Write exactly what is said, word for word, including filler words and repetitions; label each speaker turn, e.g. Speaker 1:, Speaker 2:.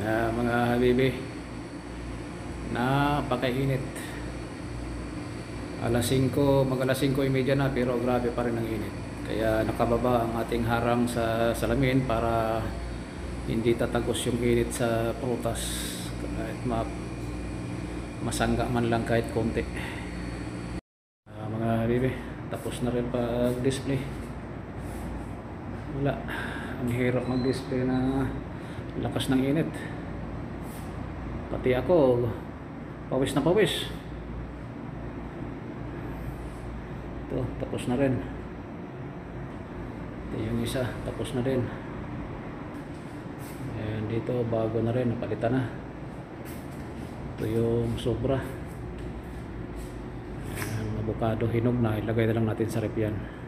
Speaker 1: uh, mga habibi, napakainit. Alas singko, mag alas singko imedya na, pero grabe pa rin ang init. Kaya nakababa ang ating harang sa salamin para hindi tatagos yung init sa prutas, kahit ma masangga man lang kahit konti. Uh, mga habibi, tapos na rin pag display. Wala, ang hirap mag display na lakas ng init. Pati ako pawis na pawis. Ito, tapos na rin. Ito yung isa, tapos na rin. Ayan, dito bago na rin, napalitan na. Ito yung sobra. Ayan, avocado hinog na, ilagay na lang natin sa rep yan.